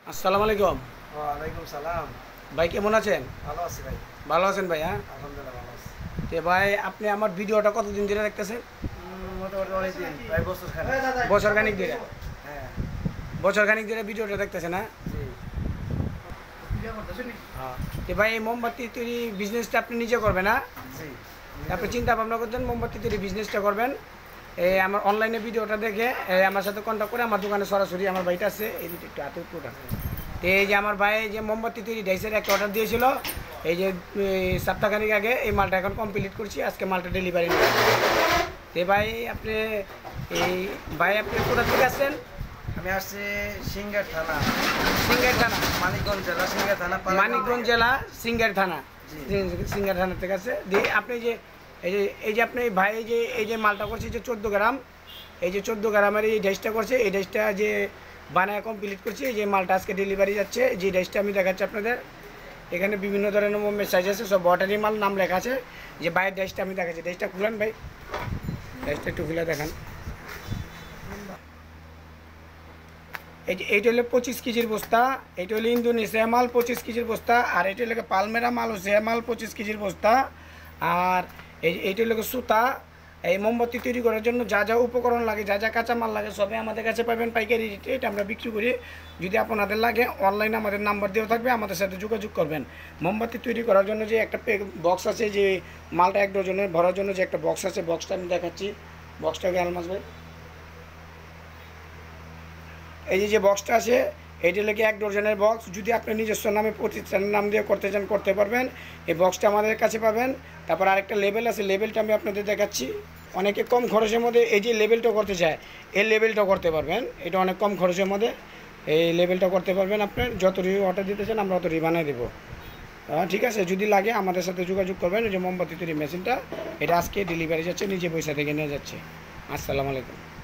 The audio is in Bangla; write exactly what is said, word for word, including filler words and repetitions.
আসসালামু আলাইকুম। ওয়ালাইকুম সালাম। ভাই কেমন আছেন? ভালো আছি ভাই। ভালো আছেন ভাই? হ্যাঁ, আলহামদুলিল্লাহ ভালো আছি। তে ভাই আপনি আমার ভিডিওটা কতদিন ধরে দেখতেছেন? উম, মোটামুটি অনেকদিন, প্রায় বছর খানেক। বছর খানিক ধরে? হ্যাঁ, বছর খানিক ধরে ভিডিওটা দেখতেছেন? হ্যাঁ। জি। হ্যাঁ। তে ভাই এই মোমবাতি তৈরি বিজনেসটা আপনি নিজে করবেন? না জি। আপনি চিন্তা ভাবনা করতেন মোমবাতি তৈরি বিজনেসটা করবেন? এই আমার অনলাইনে ভিডিওটা দেখে এই আমার সাথে কন্ট্যাক্ট করে আমার দোকানে সরাসরি আমার ভাইটা আছে এই দিকে একটু হাতে পুরোটা। তো এই যে আমার ভাই যে মোমবাতি তৈরি ডাইসের একটা অর্ডার দিয়েছিল, এই যে সপ্তাহখানিক আগে এই মালটা এখন কমপ্লিট করছি, আজকে মালটা ডেলিভারি নিয়ে আসবে। তো ভাই আপনি এই ভাই আপনি কোথা থেকে আসছেন? আমি আসছি সিঙ্গার থানা, সিঙ্গার থানা, মানিকগঞ্জ জেলা, সিঙ্গার থানা, মানিকগঞ্জ জেলা, সিঙ্গার থানা। জি। সিঙ্গার থানা থেকে আছে দিয়ে আপনি যে এই যে এই যে আপনি ভাই এই যে এই যে মালটা করছে যে চোদ্দো গ্রাম, এই যে চোদ্দো গ্রামের এই ড্রেসটা করছে, এই ড্রেসটা যে বানায় কমপ্লিট করছি, এই যে মালটা আজকে ডেলিভারি যাচ্ছে, যে ড্রেসটা আমি দেখাচ্ছি আপনাদের। এখানে বিভিন্ন ধরনের মোমের সাইজ আছে, সব বটারি মাল নাম লেখা আছে। যে ভাইয়ের ড্রেসটা আমি দেখাচ্ছি, ড্রেসটা খুলেন ভাই, ড্রেসটা একটু খুলে দেখান। এই যে এইটা হলো পঁচিশ কেজির বস্তা, এইটা হলো ইন্দোনেশিয়া মাল পঁচিশ কেজির বস্তা, আর এটা হলো পালমেরা মাল হচ্ছে মাল পঁচিশ কেজির বস্তা। আর এই এইটা হলো সুতা। এই মোমবাতি তৈরি করার জন্য যা যা উপকরণ লাগে, যা যা কাঁচা মাল লাগে, সবই আমাদের কাছে পাবেন পাইকারি রেটে। এটা আমরা বিক্রি করি। যদি আপনাদের লাগে অনলাইনে আমাদের নাম্বার দেওয়া থাকবে, আমাদের সাথে যোগাযোগ করবেন। মোমবাতি তৈরি করার জন্য যে একটা বক্স আছে, যে মালটা এক ডজনের ভরার জন্য যে একটা বক্স আছে, বক্সটা আমি দেখাচ্ছি। বক্সটাকে আলমাস ভাই, এই যে যে বক্সটা আছে এইটা লেগে এক ডজনের বক্স। যদি আপনি নিজস্ব নামে প্রতিষ্ঠানের নাম দিয়ে করতে চান করতে পারবেন। এই বক্সটা আমাদের কাছে পাবেন। তারপর আরেকটা লেবেল আছে, লেবেলটা আমি আপনাদের দেখাচ্ছি। অনেকে কম খরচের মধ্যে এই যে লেবেলটা করতে চায়, এই লেবেলটা করতে পারবেন। এটা অনেক কম খরচের মধ্যে এই লেবেলটা করতে পারবেন। আপনার যতটি অর্ডার দিতে চান আমরা অতটি বানিয়ে দেবো। ঠিক আছে, যদি লাগে আমাদের সাথে যোগাযোগ করবেন। এই যে মোমবাতি তৈরি মেশিনটা, এটা আজকে ডেলিভারি যাচ্ছে, নিজে পয়সা থেকে নিয়ে যাচ্ছে। আসসালামু আলাইকুম।